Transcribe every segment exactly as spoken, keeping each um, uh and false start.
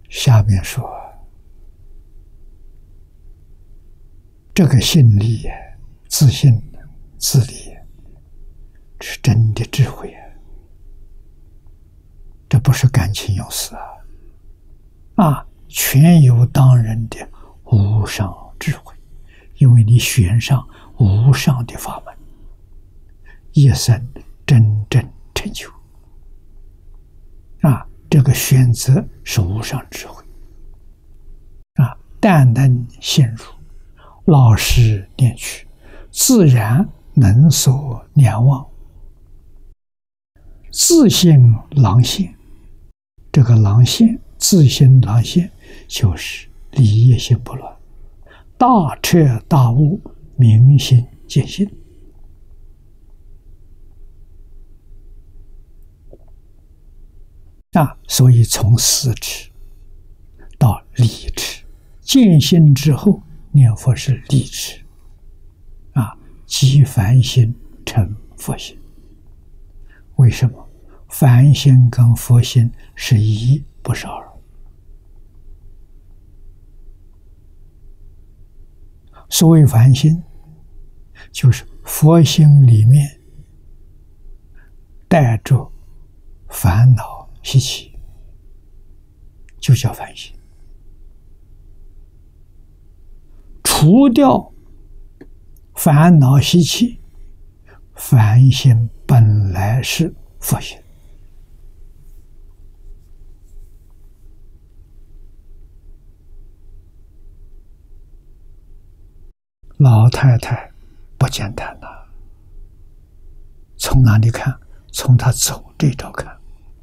下面说，这个信力、自信、自立，是真的智慧啊！这不是感情用事啊！啊，全由当人的无上智慧，因为你选上无上的法门，一生真正成就。啊，这个选择是无上智慧。啊，但能陷入，老实念去，自然能所两忘。自性狼性，这个狼性，自性狼性，就是理业心不乱，大彻大悟，明心见性。啊，所以从思持到理持，见性之后念佛是理持，啊，即凡心成佛心。为什么？凡心跟佛心是一，不是二。所谓凡心，就是佛心里面带着烦恼习气，就叫凡心。除掉烦恼习气，凡心本来是佛心。老太太不简单了，从哪里看？从她走这招看。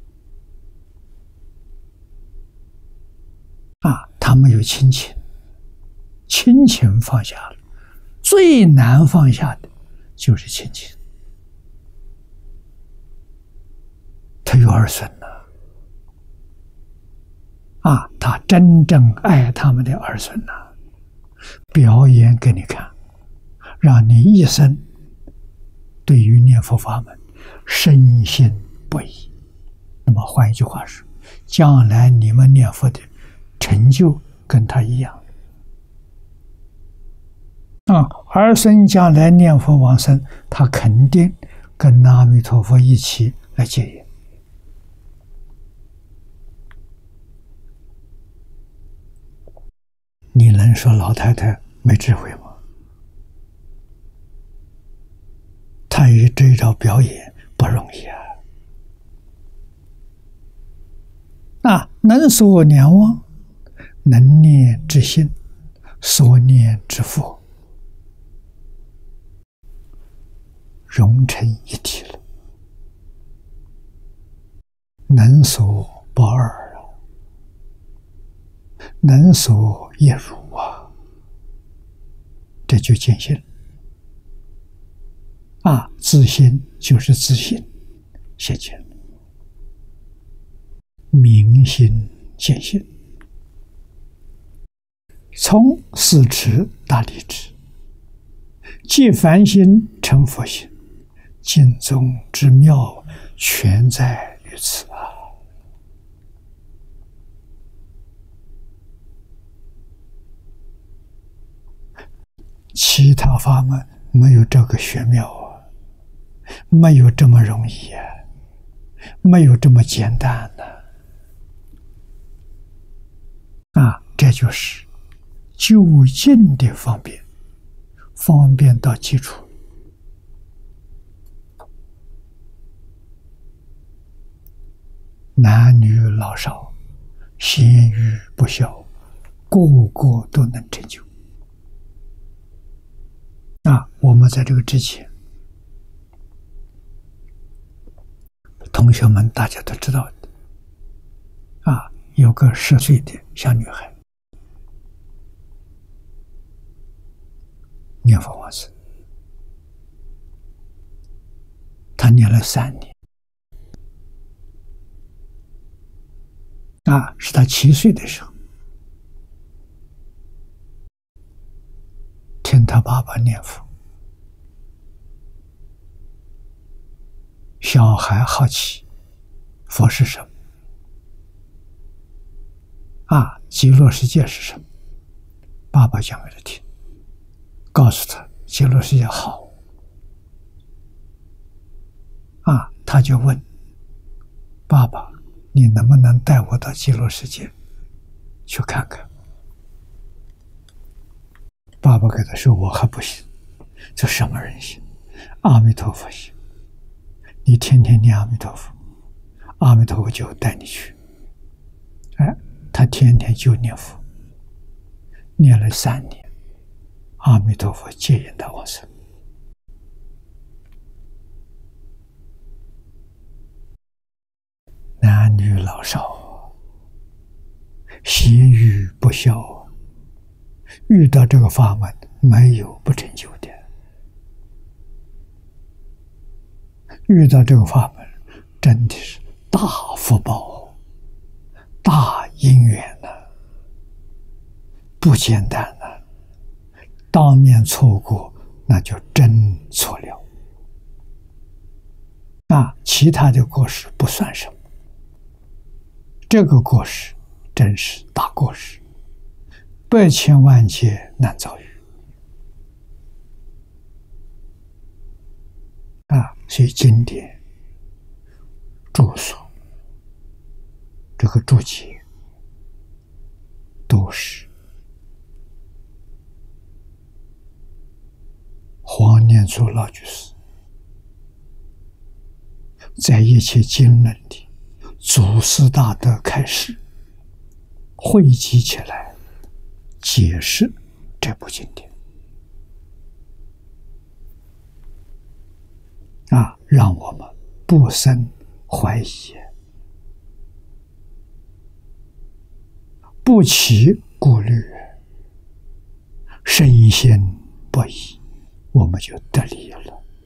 啊，她没有亲情，亲情放下了，最难放下的就是亲情。他有儿孙呢，啊，他真正爱他们的儿孙呢，表演给你看，让你一生对于念佛法门深信不疑。那么换一句话说，将来你们念佛的成就跟他一样。啊，儿孙将来念佛往生，他肯定跟阿弥陀佛一起来结缘。你能说老太太没智慧吗？她以这一招表演不容易啊！啊，能所两忘，能念之心，所念之佛，融成一体了，能所不二啊，能所一如啊，这就见性。啊，自心就是自信，现前明心见性，从思持大理智，即凡心成佛心，净宗之妙全在于此啊！其他法门没有这个玄妙啊，没有这么容易啊，没有这么简单的啊！这就是究竟的方便，方便到基础。男女老少，贤愚不肖，个个都能成就。啊，我们在这个之前，同学们大家都知道的，啊，有个十岁的小女孩念佛往生，她念了三年，啊，是她七岁的时候，听她爸爸念佛，小孩好奇佛是什么， 啊，极乐世界是什么？爸爸讲给他听，告诉他极乐世界好。啊，他就问爸爸：“你能不能带我到极乐世界去看看？”爸爸给他说：“我还不行，这什么人行？阿弥陀佛行。你天天念阿弥陀佛，阿弥陀佛就带你去。”哎，他天天就念佛，念了三年，阿弥陀佛接引他往生。男女老少，邪欲不消，遇到这个法门，没有不成就的。遇到这个法门，真的是大福报、大因缘呐、啊，不简单呐、啊！当面错过，那就真错了。那其他的过失不算什么，这个过失真是大过失，百千万劫难遭遇啊！所以经典著述这个注解都是黄念祖老居士在一切经论里祖师大德开示，汇集起来解释这部经典啊，让我们不生怀疑，不起顾虑，深信不疑，我们就得利了。